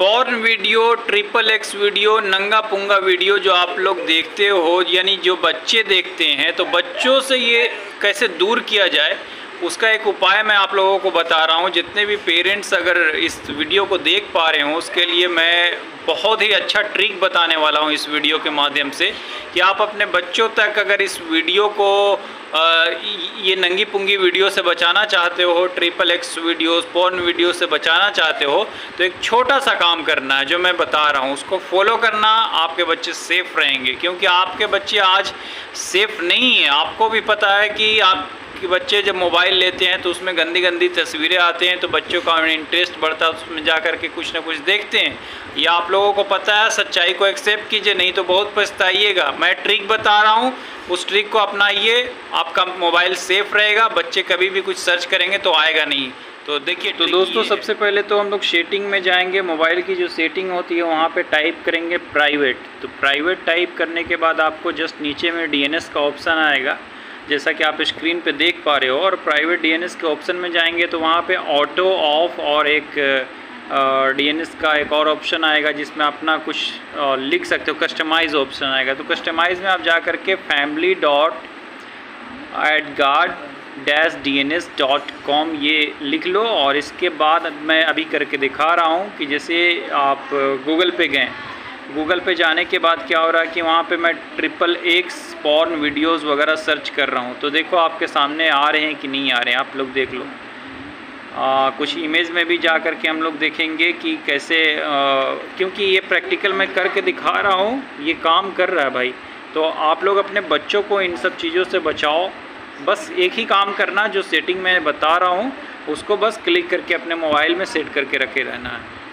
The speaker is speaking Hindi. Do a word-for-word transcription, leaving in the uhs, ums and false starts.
Porn video, triple X video, नंगा पुंगा वीडियो जो आप लोग देखते हो, यानी जो बच्चे देखते हैं, तो बच्चों से ये कैसे दूर किया जाए उसका एक उपाय मैं आप लोगों को बता रहा हूँ। जितने भी पेरेंट्स अगर इस वीडियो को देख पा रहे हों, उसके लिए मैं बहुत ही अच्छा ट्रिक बताने वाला हूँ इस वीडियो के माध्यम से, कि आप अपने बच्चों तक अगर इस वीडियो को आ, ये नंगी पुंगी वीडियो से बचाना चाहते हो, triple X videos, porn video से बचाना चाहते हो, तो एक छोटा सा काम करना है जो मैं बता रहा हूँ, उसको फॉलो करना, आपके बच्चे सेफ़ रहेंगे। क्योंकि आपके बच्चे आज सेफ़ नहीं हैं। आपको भी पता है कि आप कि बच्चे जब मोबाइल लेते हैं तो उसमें गंदी गंदी तस्वीरें आते हैं, तो बच्चों का इंटरेस्ट बढ़ता है, उसमें जा कर के कुछ ना कुछ देखते हैं। ये आप लोगों को पता है, सच्चाई को एक्सेप्ट कीजिए, नहीं तो बहुत पछताइएगा। मैं ट्रिक बता रहा हूँ, उस ट्रिक को अपनाइए, आपका मोबाइल सेफ़ रहेगा, बच्चे कभी भी कुछ सर्च करेंगे तो आएगा नहीं। तो देखिए, तो दोस्तों सबसे पहले तो हम लोग सेटिंग में जाएंगे। मोबाइल की जो सेटिंग होती है वहाँ पे टाइप करेंगे प्राइवेट। तो प्राइवेट टाइप करने के बाद आपको जस्ट नीचे में डी एन एस का ऑप्शन आएगा, जैसा कि आप स्क्रीन पे देख पा रहे हो। और प्राइवेट डी एन एस के ऑप्शन में जाएंगे तो वहाँ पे ऑटो ऑफ और एक डी एन एस का एक और ऑप्शन आएगा जिसमें अपना कुछ आ, लिख सकते हो, कस्टमाइज़ ऑप्शन आएगा। तो कस्टमाइज़ में आप जा कर के family dot at guard dash D N S dot com ये लिख लो। और इसके बाद मैं अभी करके दिखा रहा हूँ कि जैसे आप गूगल पे गए, गूगल पे जाने के बाद क्या हो रहा है कि वहाँ पे मैं ट्रिपल एक्स पॉर्न वीडियोस वगैरह सर्च कर रहा हूँ। तो देखो आपके सामने आ रहे हैं कि नहीं आ रहे हैं, आप लोग देख लो। आ, कुछ इमेज में भी जा कर के हम लोग देखेंगे कि कैसे, आ, क्योंकि ये प्रैक्टिकल मैं करके दिखा रहा हूँ, ये काम कर रहा है भाई। तो आप लोग अपने बच्चों को इन सब चीज़ों से बचाओ। बस एक ही काम करना, जो सेटिंग मैं बता रहा हूँ उसको बस क्लिक करके अपने मोबाइल में सेट करके रखे रहना है।